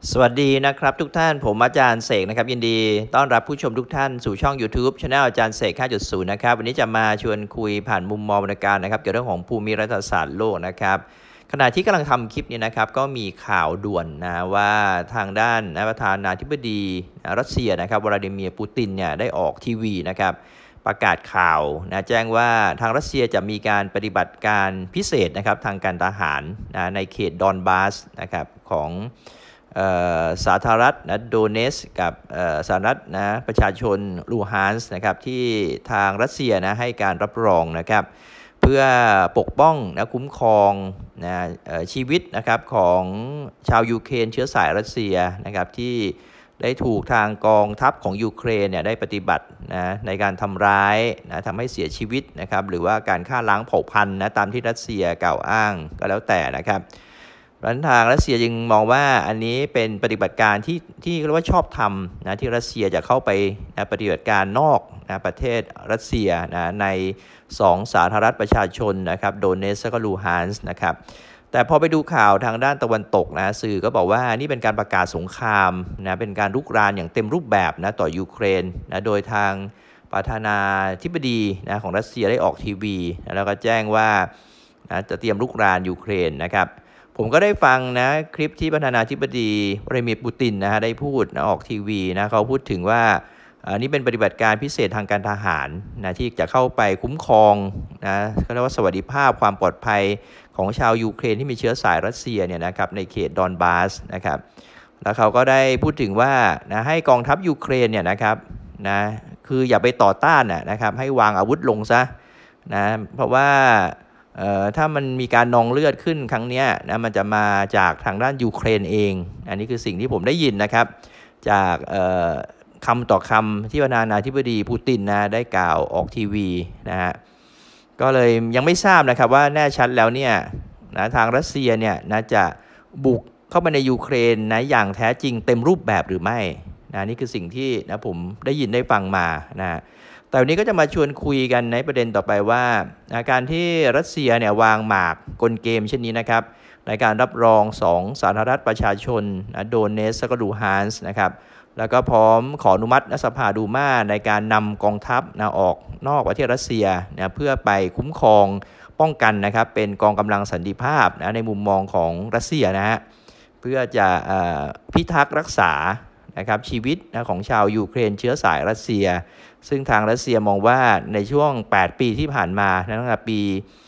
สวัสดีนะครับทุกท่านผมอาจารย์เสกนะครับยินดีต้อนรับผู้ชมทุกท่านสู่ช่อง YouTube Channel อาจารย์เสก 5.0 นะครับวันนี้จะมาชวนคุยผ่านมุมมองวรรณการนะครับเกี่ยวกับเรื่องของภูมิรัฐศาสตร์โลกนะครับขณะที่กำลังทำคลิปนี้นะครับก็มีข่าวด่วนนะว่าทางด้านประธานาธิบดีรัสเซียนะครับวลาดิเมียร์ปูตินเนี่ยได้ออกทีวีนะครับประกาศข่าวนะแจ้งว่าทางรัสเซียจะมีการปฏิบัติการพิเศษนะครับทางการทหารนะในเขตดอนบาสนะครับของสาธารณรัฐโดเนสกับสาธารณรัฐประชาชนลูฮานส์นะครับที่ทางรัสเซียให้การรับรองนะครับเพื่อปกป้องคุ้มครองชีวิตนะครับของชาวยูเครนเชื้อสายรัสเซียนะครับที่ได้ถูกทางกองทัพของยูเครนได้ปฏิบัติในการทำร้ายทำให้เสียชีวิตนะครับหรือว่าการฆ่าล้างเผ่าพันธุ์ตามที่รัสเซียกล่าวอ้างก็แล้วแต่นะครับรัฐทางรัสเซียจึงมองว่าอันนี้เป็นปฏิบัติการที่เรียกว่าชอบธรรมที่รัสเซียจะเข้าไปปฏิบัติการนอกประเทศรัสเซียใน2สาธารณรัฐประชาชนนะครับโดเนสและก็ลูฮานส์นะครับแต่พอไปดูข่าวทางด้านตะวันตกสื่อก็บอกว่านี่เป็นการประกาศสงครามเป็นการรุกรานอย่างเต็มรูปแบบต่อยูเครนโดยทางประธานาธิบดีของรัสเซียได้ออกทีวีแล้วก็แจ้งว่าจะเตรียมรุกรานยูเครนนะครับผมก็ได้ฟังคลิปที่ประธานาธิบดีวลาดิเมียร์ปูตินได้พูดออกทีวีเขาพูดถึงว่านี่เป็นปฏิบัติการพิเศษทางการทหารที่จะเข้าไปคุ้มครองเขาเรียกว่าสวัสดิภาพความปลอดภัยของชาวยูเครนที่มีเชื้อสายรัสเซียเนี่ยนะครับในเขตดอนบาสนะครับแล้วเขาก็ได้พูดถึงว่าให้กองทัพยูเครนเนี่ยนะครับคืออย่าไปต่อต้านนะครับให้วางอาวุธลงซะเพราะว่าถ้ามันมีการนองเลือดขึ้นครั้งนี้มันจะมาจากทางด้านยูเครนเองอันนี้คือสิ่งที่ผมได้ยินนะครับจากคำต่อคำที่ประธานาธิบดีปูตินได้กล่าวออกทีวีก็เลยยังไม่ทราบนะครับว่าแน่ชัดแล้วเนี่ยทางรัสเซียเนี่ยจะบุกเข้ามาในยูเครนอย่างแท้จริงเต็มรูปแบบหรือไม่นี่คือสิ่งที่ผมได้ยินได้ฟังมาแต่วันนี้ก็จะมาชวนคุยกันในประเด็นต่อไปว่าการที่รัสเซียเนี่ยวางหมากกลเกมเช่นนี้นะครับในการรับรอง2สาธารณรัฐประชาชนโดเนสและก็ลูฮานส์นะครับแล้วก็พร้อมขออนุมัติสภาดูมาในการนำกองทัพออกนอกประเทศรัสเซียเพื่อไปคุ้มครองป้องกันนะครับเป็นกองกำลังสันติภาพในมุมมองของรัสเซียเพื่อจะพิทักษ์รักษานะครับชีวิตของชาวยูเครนเชื้อสายรัสเซียซึ่งทางรัสเซียมองว่าในช่วง8ปีที่ผ่านมาตั้งแต่ปี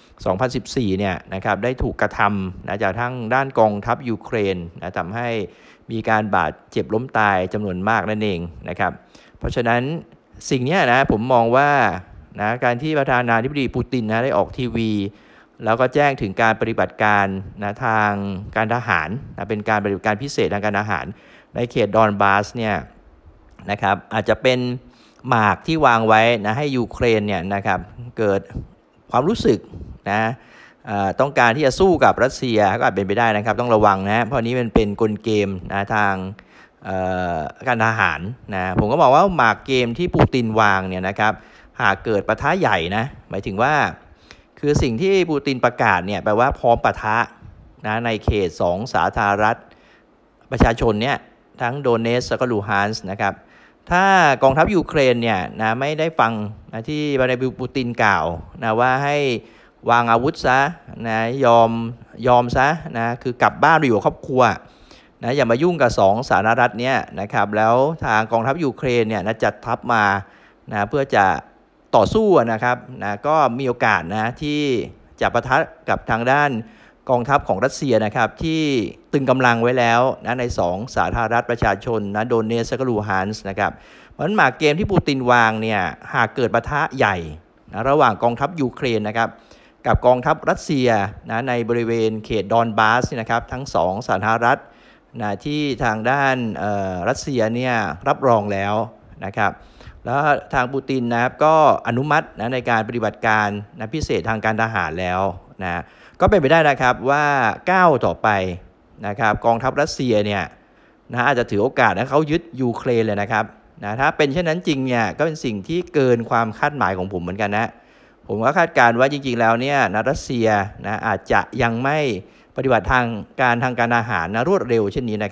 2014เนี่ยนะครับได้ถูกกระทำจากทั้งด้านกองทัพยูเครนทำให้มีการบาดเจ็บล้มตายจำนวนมากนั่นเองนะครับเพราะฉะนั้นสิ่งนี้ผมมองว่าการที่ประธานาธิบดีปูตินได้ออกทีวีแล้วก็แจ้งถึงการปฏิบัติการทางการทหารเป็นการปฏิบัติการพิเศษทางการทหารในเขตดอนบาสเนี่ยนะครับอาจจะเป็นหมากที่วางไว้ให้ยูเครนเนี่ยนะครับเกิดความรู้สึกต้องการที่จะสู้กับรัสเซียก็อาจเป็นไปได้นะครับต้องระวังเพราะนี้มันเป็นกลเกมทางการทหารผมก็บอกว่าหมากเกมที่ปูตินวางเนี่ยนะครับหากเกิดปะทะใหญ่หมายถึงว่าคือสิ่งที่ปูตินประกาศเนี่ยแปลว่าพร้อมปะทะในเขต2สาธารณรัฐประชาชนเนี่ยทั้งโดเนสและก็ลูฮานส์นะครับถ้ากองทัพยูเครนเนี่ยไม่ได้ฟังที่วลาดิเมียร์ปูตินกล่าวว่าให้วางอาวุธซะยอมซะคือกลับบ้านไปอยู่กับครอบครัวอย่ามายุ่งกับ2สาธารณรัฐเนี่ยนะครับแล้วทางกองทัพยูเครนเนี่ยจัดทัพมาเพื่อจะต่อสู้นะครับก็มีโอกาสที่จะปะทะกับทางด้านกองทัพของรัสเซียนะครับที่ตึงกำลังไว้แล้วใน2สาธารณรัฐประชาชนโดเนสและก็ลูฮานส์นะครับเพราะฉะนั้นหมากเกมที่ปูตินวางเนี่ยหากเกิดปะทะใหญ่ระหว่างกองทัพยูเครนนะครับกับกองทัพรัสเซียในบริเวณเขตดอนบาสนะครับทั้ง2สาธารณรัฐที่ทางด้านรัสเซียเนี่ยรับรองแล้วนะครับแล้วทางปูตินนะครับก็อนุมัติในการปฏิบัติการพิเศษทางการทหารแล้วก็เป็นไปได้นะครับว่าก้าวต่อไปนะครับกองทัพรัสเซียเนี่ยอาจจะถือโอกาสเขายึดยูเครนเลยนะครับถ้าเป็นเช่นนั้นจริงเนี่ยก็เป็นสิ่งที่เกินความคาดหมายของผมเหมือนกันผมก็คาดการณ์ว่าจริงๆแล้วเนี่ยรัสเซียอาจจะยังไม่ปฏิบัติทางการทหารรวดเร็วเช่นนี้นะครับ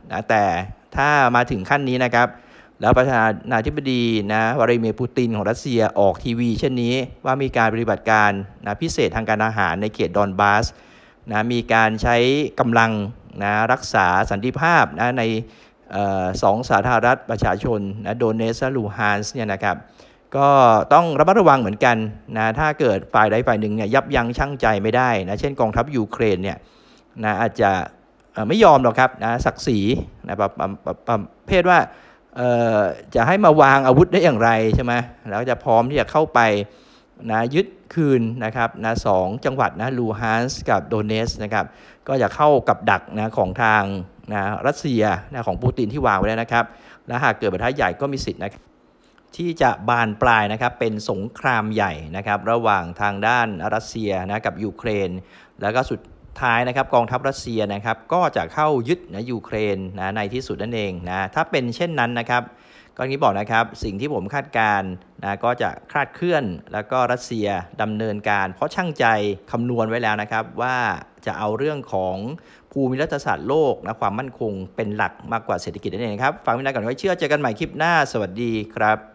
นะแต่ถ้ามาถึงขั้นนี้นะครับแล้วประธานาธิบดีนะวลาดิเมียร์ปูตินของรัสเซียออกทีวีเช่นนี้ว่ามีการปฏิบัติการนะพิเศษทางการอาหารในเขตดอนบาสนะมีการใช้กำลังนะรักษาสันติภาพนะในสองสาธารณรัฐประชาชนนะโดเนสและลูฮานส์เนี่ยนะครับก็ต้องระมัดระวังเหมือนกันนะถ้าเกิดฝ่ายใดฝ่ายหนึ่งเนี่ยยับยั้งชั่งใจไม่ได้นะเช่นกองทัพยูเครนเนี่ยนะอาจจะไม่ยอมหรอกครับนะศักดิ์ศรีนะประเภทว่าจะให้มาวางอาวุธได้อย่างไรใช่ไหมแล้วจะพร้อมที่จะเข้าไปนะยึดคืนนะครับนะสองจังหวัดนะลูฮานส์กับโดเนสนะครับก็จะเข้ากับดักนะของทางนะรัสเซียนะของปูตินที่วางไว้แล้วนะครับและหากเกิดปะทะใหญ่ก็มีสิทธิ์นะที่จะบานปลายนะครับเป็นสงครามใหญ่นะครับระหว่างทางด้านรัสเซียนะกับยูเครนแล้วก็สุดท้ายนะครับกองทัพรัสเซียนะครับก็จะเข้ายึดนะยูเครนนะในที่สุดนั่นเองนะถ้าเป็นเช่นนั้นนะครับก็นี้บอกนะครับสิ่งที่ผมคาดการนะก็จะคลาดเคลื่อนแล้วก็รัสเซียดำเนินการเพราะช่างใจคำนวณไว้แล้วนะครับว่าจะเอาเรื่องของภูมิรัฐศาสตร์โลกนะความมั่นคงเป็นหลักมากกว่าเศรษฐกิจนั่นเองครับฟังไม่ได้ก่อนไว้เชื่อเจอกันใหม่คลิปหน้าสวัสดีครับ